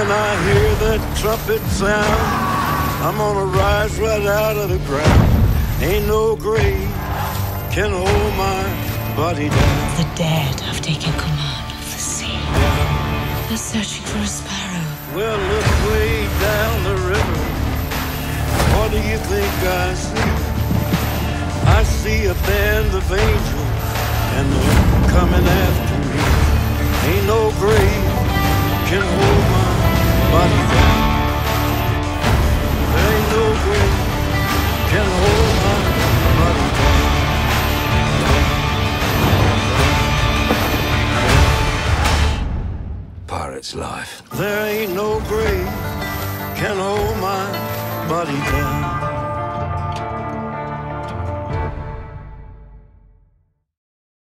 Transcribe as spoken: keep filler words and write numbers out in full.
I hear that trumpet sound, I'm gonna rise right out of the ground. Ain't no grave can hold my body down. The dead have taken command of the sea. They're searching for a sparrow. Well, look way down the river. What do you think I see? I see a band of angels, and they're coming after me. Ain't no grave can hold my body down. There ain't no grave can hold my body down. Pirate's life. There ain't no grave can hold my body down.